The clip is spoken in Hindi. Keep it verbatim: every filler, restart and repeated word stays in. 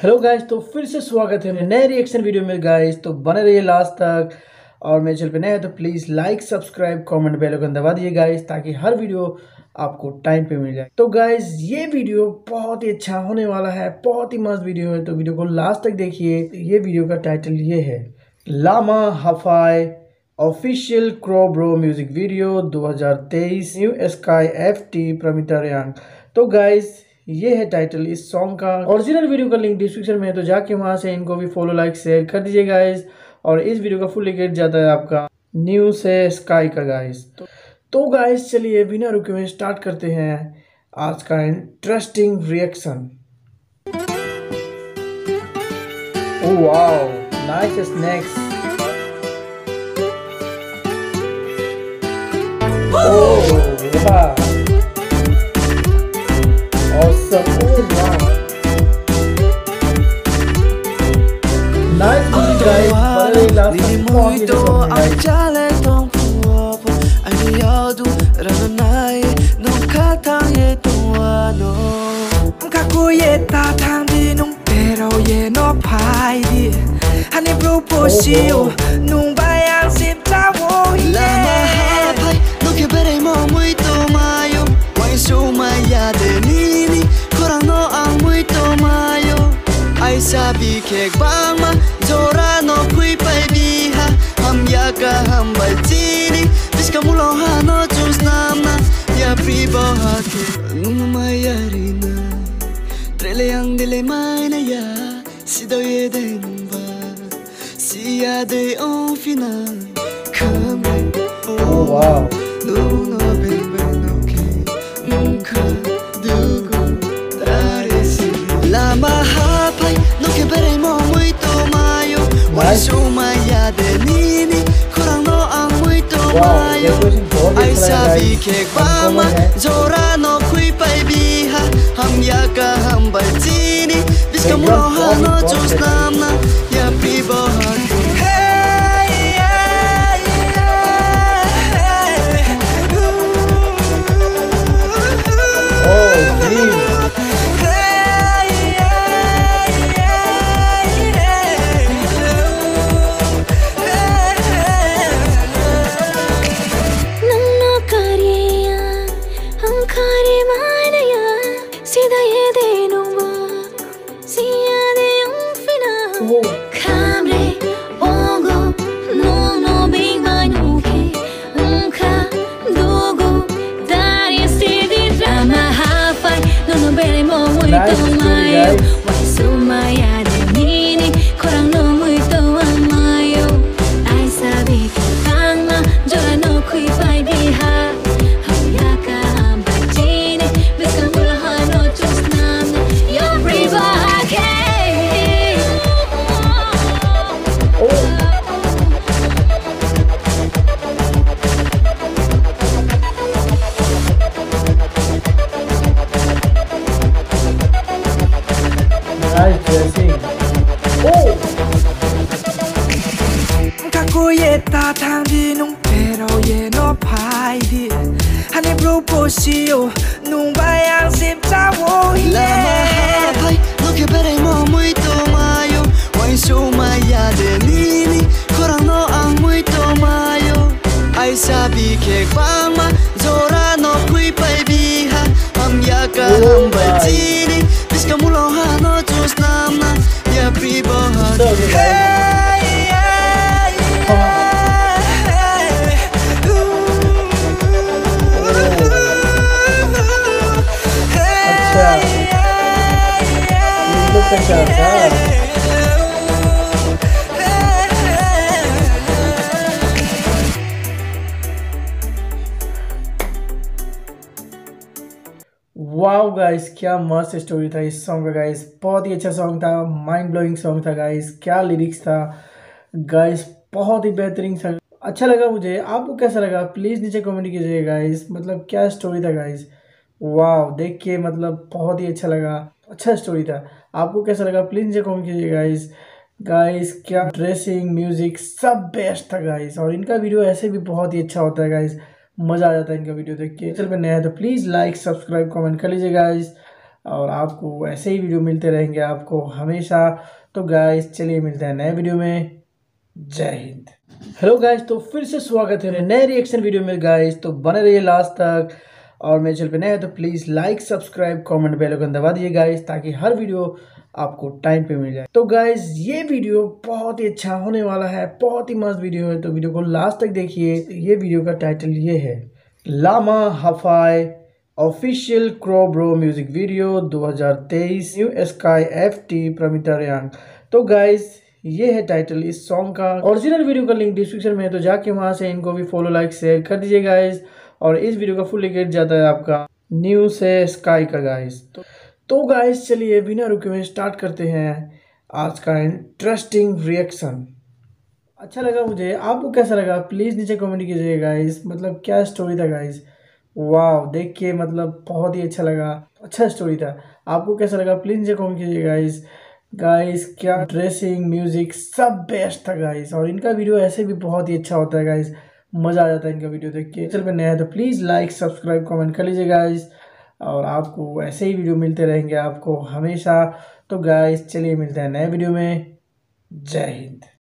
हेलो गाइस, तो फिर से स्वागत है मेरे नए रिएक्शन वीडियो में गाइस। तो बने रहिए लास्ट तक। और मेरे चैनल पे नए हैं तो please like subscribe comment bell icon दबा दीजिए गाइस, ताकि हर वीडियो आपको टाइम पे मिल जाए। तो गाइस ये वीडियो बहुत ही अच्छा होने वाला है, बहुत ही मस्त वीडियो है, तो वीडियो को लास्ट तक देखिए। ये वीडियो का टाइटल ये है Lama Hafai official Kokborok music video दो हज़ार तेईस New Sky F T Pramita Reang. तो गाइस ये है टाइटल इस सॉन्ग का। ओरिजिनल वीडियो का लिंक डिस्क्रिप्शन में है, तो जाके वहां से इनको भी फॉलो लाइक शेयर कर दीजिए गाइस। और इस वीडियो का फुल लिंक जाता है आपका न्यू से स्काई का गाइस। तो, तो गाइस चलिए बिना रुके हुए स्टार्ट करते हैं आज का interesting reaction. Oh wow, nice snacks. Oh वाह, awesome. Oh wow, nice music guys. Bale last time muito ang chale tong puopo ani yodu ranai no kataye tuano kakuye ta tang di nung pero ye no pai di hani bro posio nung bayang sip ta wo la pai no que bere mo muito mayo wai so maya de nini korang no ang muito mayo ai sabi kek bang ma zora no kui pai biha ham ya ka ham bai tini bis ka mulo ha no chus nam na ya pri bo ha ke nung maya rina trele yang dile mai na ya si do ye de nung ba si ya de on final come oh wow no no baby no ke nunca dugo dare si lama hapai no que veremos muito maio wai sumaya de nini korang no ang muito maio ai sabi ke bama zora no kui pai biha ham ya ka ham bai tini bis ka mulo ha no chus nam na ya pri bo ha ta tang di nung pero ye no pai di hani bro posio nung bayang sip ta wo la pai no que veremos muito maio wai so maya de nini korang no ang muito maio ai sabi ke bama zora no kui pai biha ham ya ka ham bai tini bis ka mulo ha no chus nam na ya pri bo ha wow guys, क्या मस्त स्टोरी था इस सॉन्ग का गाइस। बहुत ही अच्छा सॉन्ग था, माइंड ब्लोइंग सॉन्ग था गाइस। क्या लिरिक्स था गाइस, बहुत ही बेहतरीन था। अच्छा लगा मुझे। आपको कैसा लगा प्लीज़ नीचे कमेंट कीजिए गाइस। मतलब क्या स्टोरी था गाइस, वाओ देख के मतलब बहुत ही अच्छा लगा, अच्छा स्टोरी था। आपको कैसा लगा प्लीज़ नीचे कमेंट कीजिए गाइस। गाइस क्या ड्रेसिंग म्यूजिक सब बेस्ट था गाइस। और इनका वीडियो ऐसे भी बहुत ही अच्छा होता है गाइस, मज़ा आ जाता है इनका वीडियो देख के। चैनल पे नया है तो प्लीज़ लाइक सब्सक्राइब कमेंट कर लीजिए गाइस। और आपको ऐसे ही वीडियो मिलते रहेंगे आपको हमेशा। तो गाइस चलिए मिलते हैं नए वीडियो में। जय हिंद। हेलो गाइस, तो फिर से स्वागत है नए रिएक्शन वीडियो में गाइस। तो बने रहिए लास्ट तक, और मेरे चैनल पे नए हैं तो please like subscribe comment bell icon दबा दीजिए गाइस, ताकि हर वीडियो आपको टाइम पे मिल जाए। तो गाइस ये वीडियो बहुत ही अच्छा होने वाला है, बहुत ही मस्त वीडियो है, तो वीडियो को लास्ट तक देखिए। ये वीडियो का टाइटल ये है, Lama Hafai official Kokborok music video दो हज़ार तेईस New Sky F T Pramita Reang. तो गाइस ये है टाइटल इस सॉन्ग का। ओरिजिनल वीडियो का लिंक डिस्क्रिप्शन में है, तो जाके वहां से इनको भी फॉलो लाइक शेयर कर दीजिए गाइस। और इस वीडियो का फुल लिंक जाता है आपका न्यू से स्काई का गाइस। तो, तो गाइस चलिए बिना रुके हुए स्टार्ट करते हैं आज का इंटरेस्टिंग रिएक्शन। अच्छा लगा मुझे, आपको कैसा लगा प्लीज़ नीचे कमेंट कीजिए गाइस। मतलब क्या स्टोरी था गाइस, वाह देख के मतलब बहुत ही अच्छा लगा, अच्छा स्टोरी था। आपको कैसा लगा प्लीज़ नीचे कमेंट कीजिए गाइस। गाइस क्या ड्रेसिंग म्यूजिक सब बेस्ट था गाइस, और इनका वीडियो ऐसे भी बहुत ही अच्छा होता है गाइस, मज़ा आ जाता है इनका वीडियो देख के। चल पे नया है तो प्लीज़ लाइक सब्सक्राइब कमेंट कर लीजिए गाइस, और आपको ऐसे ही वीडियो मिलते रहेंगे आपको हमेशा। तो गाइस चलिए मिलते हैं नए वीडियो में। जय हिंद।